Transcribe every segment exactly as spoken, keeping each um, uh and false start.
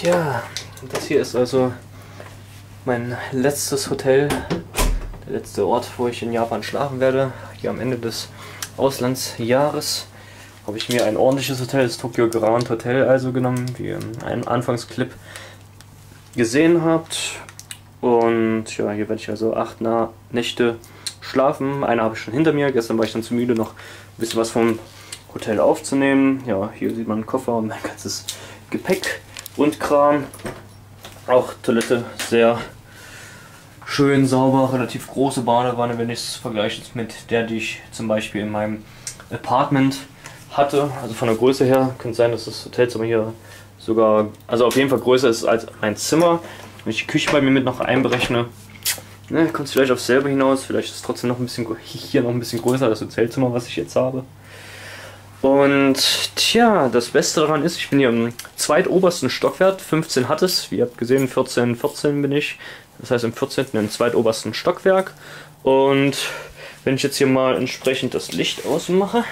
Tja, das hier ist also mein letztes Hotel, der letzte Ort, wo ich in Japan schlafen werde. Hier am Ende des Auslandsjahres habe ich mir ein ordentliches Hotel, das Tokyo Grand Hotel also genommen, wie ihr in einem Anfangsclip gesehen habt. Und ja, hier werde ich also acht Nächte schlafen. Eine habe ich schon hinter mir. Gestern war ich dann zu müde, noch ein bisschen was vom Hotel aufzunehmen. Ja, hier sieht man einen Koffer und mein ganzes Gepäck und Kram. Auch Toilette sehr schön sauber, relativ große Badewanne, wenn ich es vergleiche mit der, die ich zum Beispiel in meinem Apartment hatte. Also von der Größe her könnte es sein, dass das Hotelzimmer hier sogar, also auf jeden Fall größer ist als mein Zimmer. Wenn ich die Küche bei mir mit noch einberechne, ne, kommt es vielleicht aufs selbe hinaus. Vielleicht ist es trotzdem noch ein bisschen hier noch ein bisschen größer, das Hotelzimmer, was ich jetzt habe. Und tja, das Beste daran ist, ich bin hier im zweitobersten Stockwerk, fünfzehn hat es, wie ihr habt gesehen, vierzehn, vierzehn bin ich. Das heißt im vierzehnten im zweitobersten Stockwerk. Und wenn ich jetzt hier mal entsprechend das Licht ausmache,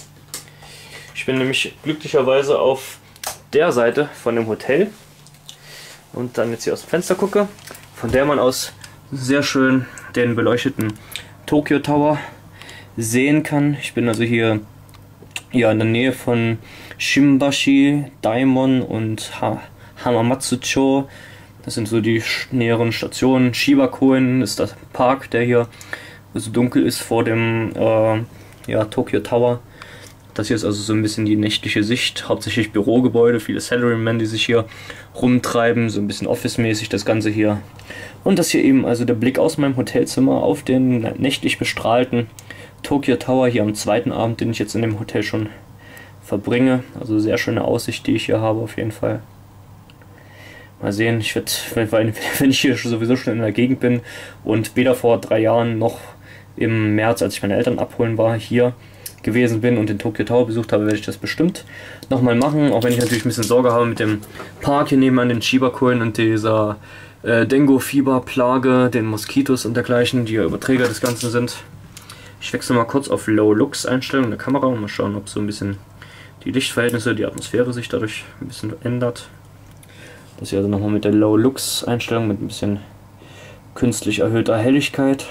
ich bin nämlich glücklicherweise auf der Seite von dem Hotel und dann jetzt hier aus dem Fenster gucke, von der man aus sehr schön den beleuchteten Tokyo Tower sehen kann. Ich bin also hier ja, in der Nähe von Shimbashi, Daimon und ha Hamamatsu-cho. Das sind so die näheren Stationen. Shibakoen ist der Park, der hier so dunkel ist vor dem äh, ja, Tokyo Tower. Das hier ist also so ein bisschen die nächtliche Sicht, hauptsächlich Bürogebäude, viele Salarymen, die sich hier rumtreiben, so ein bisschen Office-mäßig das Ganze hier. Und das hier eben also der Blick aus meinem Hotelzimmer auf den nächtlich bestrahlten Tokyo Tower hier am zweiten Abend, den ich jetzt in dem Hotel schon verbringe. Also sehr schöne Aussicht, die ich hier habe auf jeden Fall. Mal sehen, ich werde, wenn, wenn ich hier sowieso schon in der Gegend bin und weder vor drei Jahren noch im März, als ich meine Eltern abholen war, hier gewesen bin und den Tokyo Tower besucht habe, werde ich das bestimmt nochmal machen, auch wenn ich natürlich ein bisschen Sorge habe mit dem Park hier nebenan, den Shibakoen und dieser äh, Dengue-Fieber-Plage, den Moskitos und dergleichen, die ja Überträger des Ganzen sind. Ich wechsle mal kurz auf Low-Lux-Einstellung der Kamera und mal schauen, ob so ein bisschen die Lichtverhältnisse, die Atmosphäre sich dadurch ein bisschen ändert. Das hier also nochmal mit der Low-Lux-Einstellung mit ein bisschen künstlich erhöhter Helligkeit.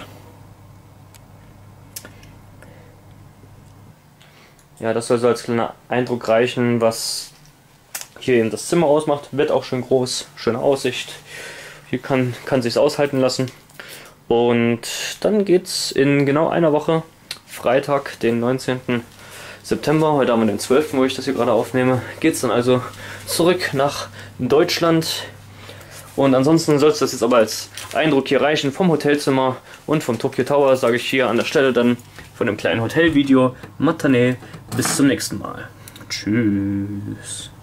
Ja, das soll so als kleiner Eindruck reichen, was hier eben das Zimmer ausmacht. Wird auch schön groß, schöne Aussicht. Hier kann, kann sich's aushalten lassen. Und dann geht's in genau einer Woche, Freitag, den neunzehnten September, heute haben wir den zwölften, wo ich das hier gerade aufnehme, geht's dann also zurück nach Deutschland. Und ansonsten soll es das jetzt aber als Eindruck hier reichen vom Hotelzimmer und vom Tokyo Tower, sage ich hier an der Stelle dann von dem kleinen Hotelvideo. Matane, bis zum nächsten Mal. Tschüss.